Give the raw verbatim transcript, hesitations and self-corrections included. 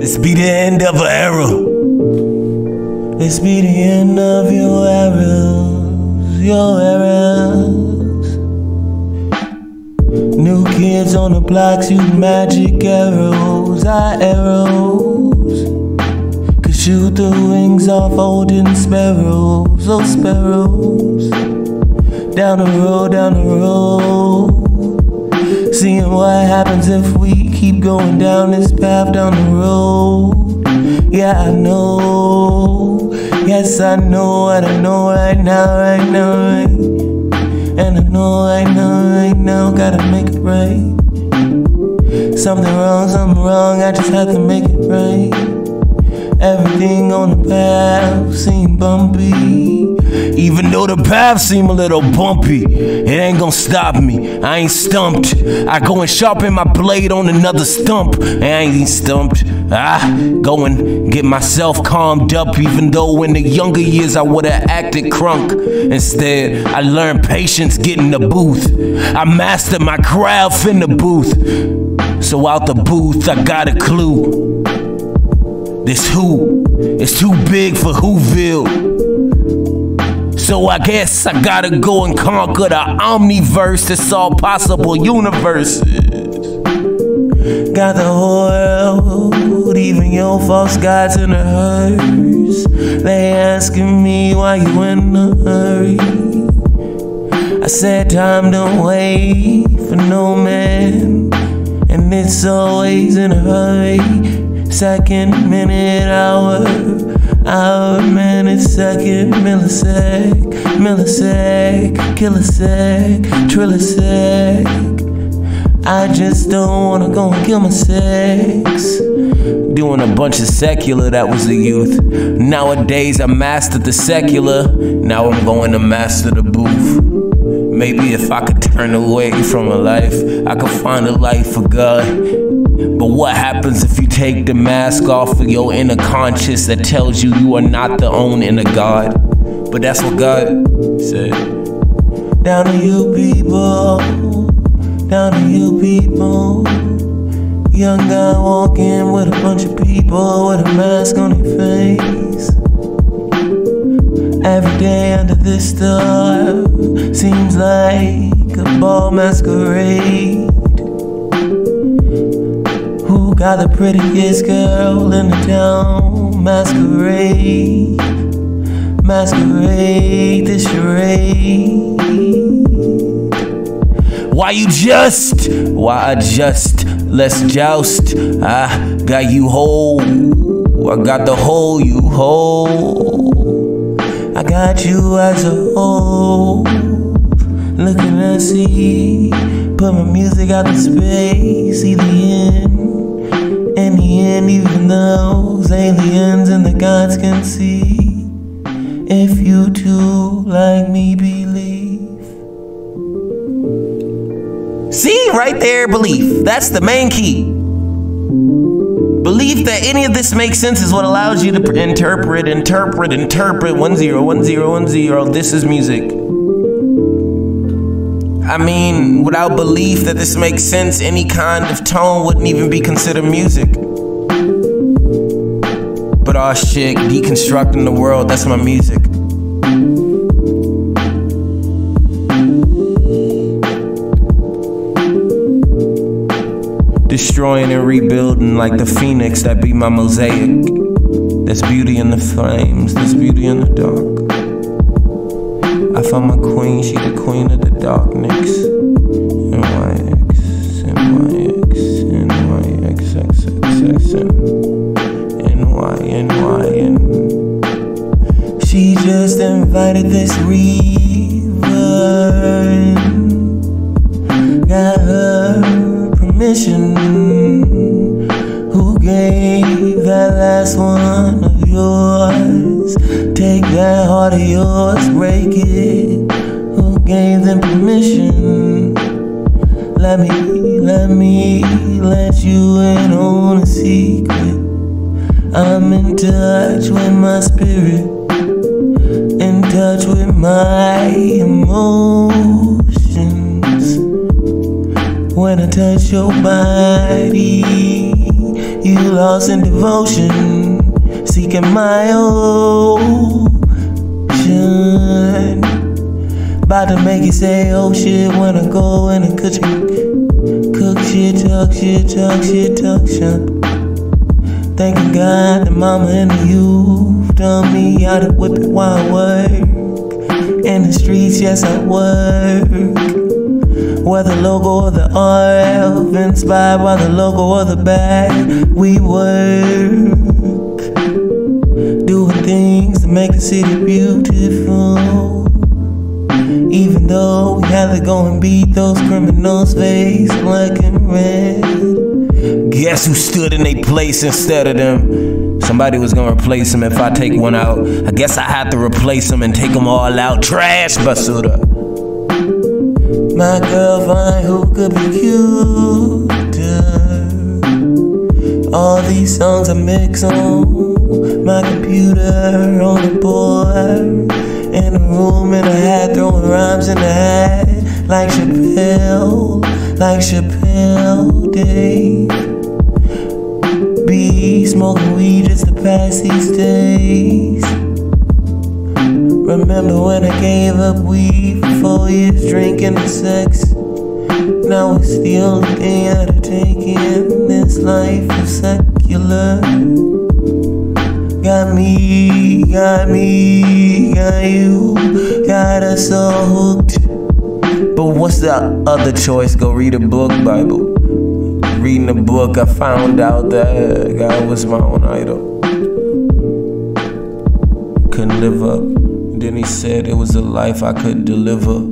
This be the end of an era. This be the end of your eras, your eras. New kids on the block shooting magic arrows, our arrows could shoot the wings off golden sparrows, oh sparrows. Down the road, down the road, seeing what happens if we keep going down this path down the road. Yeah, I know, yes I know, and I know right now, right now, right. And I know right now, right now, gotta make it right. Something wrong, something wrong, I just have to make it right. Everything on the path seem bumpy. Even though the path seem a little bumpy, it ain't gonna stop me. I ain't stumped. I go and sharpen my blade on another stump. I ain't stumped. I go and get myself calmed up, even though in the younger years I would've acted crunk. Instead, I learned patience getting the booth. I mastered my craft in the booth. So out the booth, I got a clue. This who is too big for Whoville. So I guess I gotta go and conquer the omniverse that's all possible universes. Got the whole world, even your false gods in a hearse. They asking me why you in a hurry. I said time don't wait for no man, and it's always in a hurry. Second, minute, hour, hour, minute, second, millisec, millisec, killisec, trillisec. I just don't wanna go and kill my sex. Doing a bunch of secular, that was the youth. Nowadays I mastered the secular, now I'm going to master the booth. Maybe if I could turn away from a life, I could find a life for God. But what happens if you take the mask off of your inner conscious that tells you you are not the own inner God? But that's what God said. Down to you people, down to you people. Young guy walking with a bunch of people with a mask on their face. Every day under this star seems like a ball masquerade. Who got the prettiest girl in the town? Masquerade, masquerade the charade. Why you just? Why I just? Let's joust. I got you whole. I got the whole you whole. I got you as a whole. Looking to see, put my music out in space. See the end. In the end, even those aliens and the gods can see. If you too, like me, believe. See, right there, belief. That's the main key. Belief that any of this makes sense is what allows you to interpret, interpret, interpret. One zero, one zero, one zero. This is music. I mean, without belief that this makes sense, any kind of tone wouldn't even be considered music. But aw shit, deconstructing the world, that's my music. Destroying and rebuilding like the phoenix, that be my mosaic. There's beauty in the flames, there's beauty in the dark. I found my queen, she the queen of the darkness. N Y X, N Y X, N Y X, X, X, X, N Y, N Y, N. She just invited this reaver. Got her permission. Who gave that last one of yours? Take that heart of yours, break it. Who gave them permission? Let me, let me let you in on a secret. I'm in touch with my spirit, in touch with my emotions. When I touch your body, you lost in devotion, seeking my ocean. About to make you say, oh shit, when I go in the kitchen. Cook shit, talk shit, talk shit, talk shit. Thanking God the mama and the youth taught me how to whip it while I work. In the streets, yes I work. Whether logo or the R F, inspired by the logo or the bag, we work. Doing things to make the city beautiful. Even though we had to go and beat those criminals face black and red. Guess who stood in their place instead of them? Somebody was gonna replace them if I take one out. I guess I had to replace them and take them all out. Trash Basuda. My girl find who could be cuter. All these songs I mix on my computer, on the board, in a room in a hat, throwing rhymes in the hat, like Chappelle, like Chappelle Day. Be smoking weed just to pass these days. Remember when I gave up weed for four years, drinking and sex. Now it's the only thing I had to take in this life is secular. Got me, got me, got you, got us all hooked. But what's the other choice? Go read a book, Bible. Reading a book, I found out that God was my own idol. Couldn't live up. Then he said it was a life I couldn't deliver.